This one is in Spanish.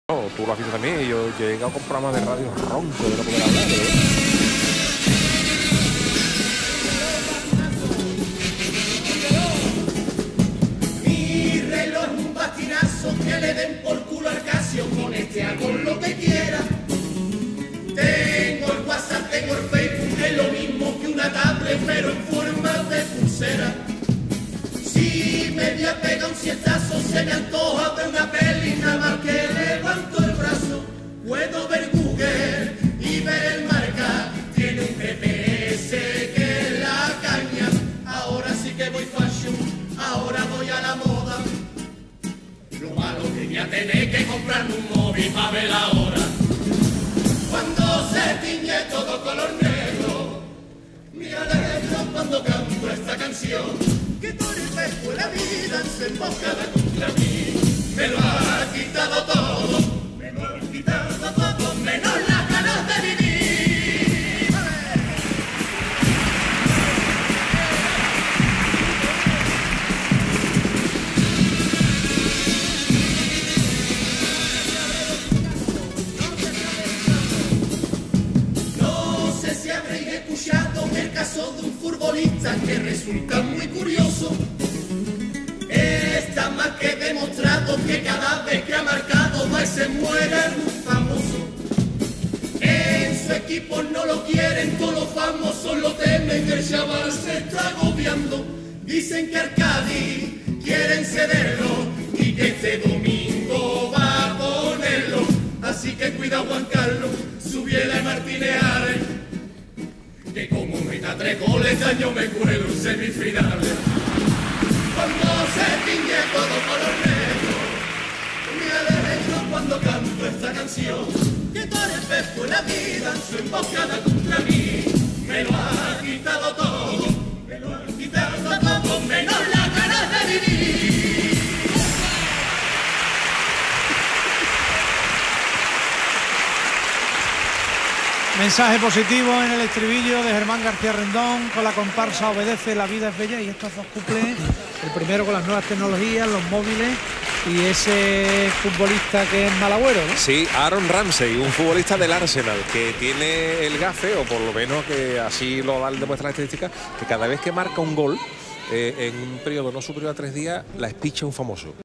No, tú lo has visto también, yo he llegado con programas de radio ronco de no poder hablar, Mi reloj es un patinazo, que le den por culo al Casio, con este hago lo que quiera. Tengo el WhatsApp, tengo el Facebook, es lo mismo que una tablet, pero en forma de pulsera. Si me voy a pegar un siestazo, se me antoja ver una peli, nada más que levanto el brazo. Puedo ver Google y ver el marca, tiene un GPS que es la caña. Ahora sí que voy fashion, ahora voy a la moda. Lo malo que voy a tener que comprarme un móvil para ver la hora. Cuando se tiñe todo color negro, me alegro cuando canto esta canción. Que por el espejo la vida se emboscada contra mí. Me lo ha quitado todo, me lo ha quitado todo, menos las ganas de vivir. No sé si habréis escuchado el caso de un futbolista que resulta muy curioso. Está más que demostrado que cada vez que ha marcado va y se muere un famoso. En su equipo no lo quieren, todos los famosos lo temen, el chaval se está agobiando. Dicen que al Cádiz quieren cederlo y que este domingo va a ponerlo. Así que cuida Juan Carlos, Subiela y Martínez Ares, que como meta 3 goles este año me cuelo en semifinales. Cuando se tiñe todo color negro, me alegro cuando canto esta canción. Que todo el espejo en la vida, su emboscada contra mí, me lo ha quitado todo, me lo ha quitado todo, menos las ganas de vivir. Mensaje positivo en el estribillo de Germán García Rendón con la comparsa Obedece, la vida es bella, y estos dos cuplés, el primero con las nuevas tecnologías, los móviles, y ese futbolista que es Malagüero, ¿no? Sí, Aaron Ramsey, un futbolista del Arsenal que tiene el gafe, o por lo menos que así lo demuestra la estadística, que cada vez que marca un gol en un periodo no superior a 3 días, la espicha un famoso.